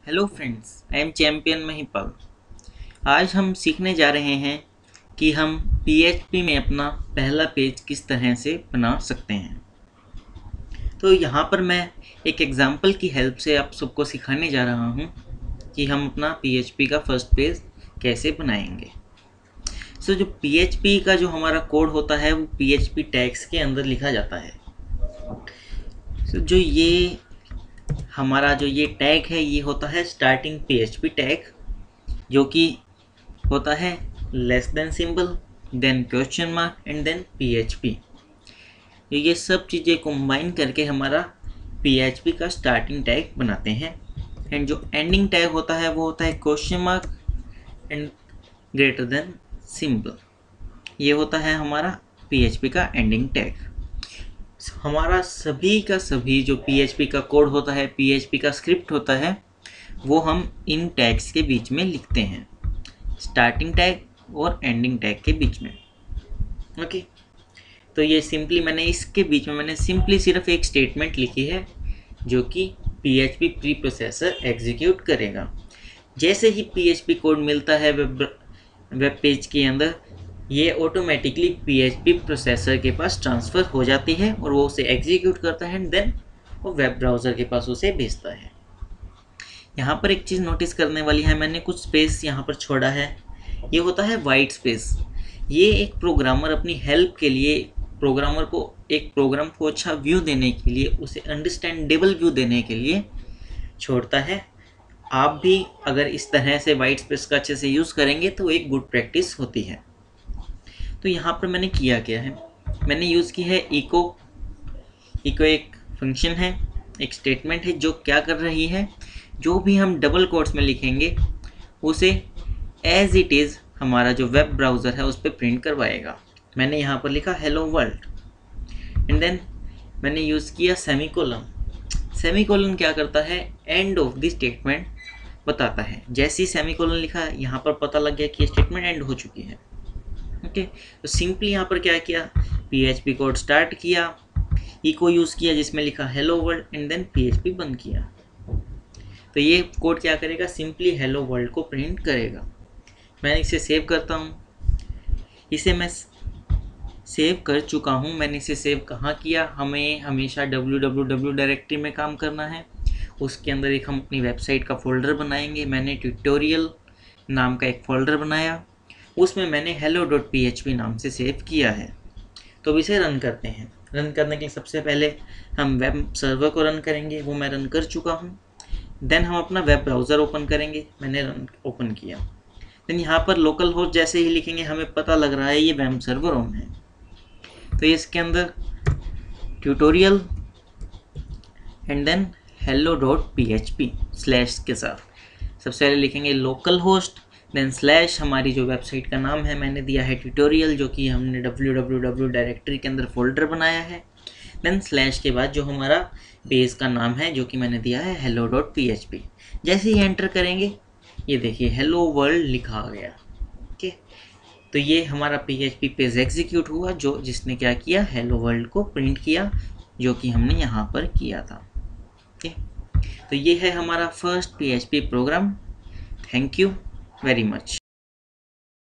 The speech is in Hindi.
Hello friends, I am champion Mahipal. आज हम सीखने जा रहे हैं कि हम PHP में अपना पहला पेज किस तरह से बना सकते हैं। तो यहाँ पर मैं एक एग्जांपल की हेल्प से आप सबको सिखाने जा रहा हूँ कि हम अपना PHP का फर्स्ट पेज कैसे बनाएंगे। जो PHP का जो हमारा कोड होता है वो PHP टैग्स के अंदर लिखा जाता है। हमारा जो ये टैग है ये होता है स्टार्टिंग PHP टैग, जो कि होता है less than symbol, then question mark and then PHP। ये सब चीज़ें कंबाइन करके हमारा PHP का स्टार्टिंग टैग बनाते हैं। एंड जो एंडिंग टैग होता है वो होता है question mark and greater than symbol. ये होता है हमारा PHP का एंडिंग टैग। हमारा सभी का सभी जो PHP का कोड होता है, PHP का स्क्रिप्ट होता है, वो हम इन टैग्स के बीच में लिखते हैं, स्टार्टिंग टैग और एंडिंग टैग के बीच में। ओके, तो ये सिंपली मैंने इसके बीच में मैंने सिंपली सिर्फ एक स्टेटमेंट लिखी है जो कि PHP प्री प्रोसेसर एग्जीक्यूट करेगा। जैसे ही PHP कोड मिलता है वेब पेज के अंदर, ये ऑटोमेटिकली PHP प्रोसेसर के पास ट्रांसफ़र हो जाती है और वो उसे एग्जीक्यूट करता है एंड देन वो वेब ब्राउज़र के पास उसे भेजता है। यहाँ पर एक चीज़ नोटिस करने वाली है, मैंने कुछ स्पेस यहाँ पर छोड़ा है, ये होता है वाइट स्पेस। ये एक प्रोग्रामर अपनी हेल्प के लिए, प्रोग्रामर को एक प्रोग्राम को अच्छा व्यू देने के लिए, उसे अंडरस्टैंडेबल व्यू देने के लिए छोड़ता है। आप भी अगर इस तरह से वाइट स्पेस का अच्छे से यूज़ करेंगे तो एक गुड प्रैक्टिस होती है। तो यहाँ पर मैंने किया क्या है, मैंने यूज़ की है इको एक फंक्शन है, एक स्टेटमेंट है जो क्या कर रही है, जो भी हम डबल कोट्स में लिखेंगे उसे एज इट इज़ हमारा जो वेब ब्राउज़र है उस पर प्रिंट करवाएगा। मैंने यहाँ पर लिखा हेलो वर्ल्ड एंड देन मैंने यूज़ किया सेमीकोलन। सेमीकोलन क्या करता है, एंड ऑफ द स्टेटमेंट बताता है। जैसे ही सेमीकोलन लिखा यहाँ पर पता लग गया कि स्टेटमेंट एंड हो चुकी है। ओके, तो सिंपली यहाँ पर क्या किया, PHP कोड स्टार्ट किया, इको यूज़ किया जिसमें लिखा hello world and then PHP बंद किया। तो ये कोड क्या करेगा, सिंपली हेलो वर्ल्ड को प्रिंट करेगा। मैं इसे सेव करता हूँ। इसे मैं सेव कर चुका हूँ। मैंने इसे सेव कहाँ किया, हमें हमेशा www डायरेक्टरी में काम करना है। उसके अंदर एक हम अपनी वेबसाइट का फ़ोल्डर बनाएंगे। मैंने ट्यूटोरियल नाम का एक फ़ोल्डर बनाया, उसमें मैंने hello.php नाम से सेव किया है। तो अब इसे रन करते हैं। रन करने के लिए सबसे पहले हम वेब सर्वर को रन करेंगे, वो मैं रन कर चुका हूँ। देन हम अपना वेब ब्राउज़र ओपन करेंगे, मैंने रन ओपन किया। देन यहाँ पर लोकल होस्ट जैसे ही लिखेंगे हमें पता लग रहा है ये वेब सर्वर ऑन है। तो इसके अंदर tutorial and then hello.php slash के साथ सबसे पहले लिखेंगे लोकल होस्ट, देन स्लैश हमारी जो वेबसाइट का नाम है मैंने दिया है ट्यूटोरियल, जो कि हमने www डायरेक्टरी के अंदर फोल्डर बनाया है। देन स्लैश के बाद जो हमारा पेज का नाम है जो कि मैंने दिया है hello.php। जैसे ही एंटर करेंगे ये देखिए हेलो वर्ल्ड लिखा आ गया। ओके, तो ये हमारा PHP पेज एग्जीक्यूट हुआ जो जिसने क्या किया, हेलो वर्ल्ड को प्रिंट किया, जो कि हमने यहाँ पर किया था। ओके, तो ये है हमारा first PHP program. Thank you very much।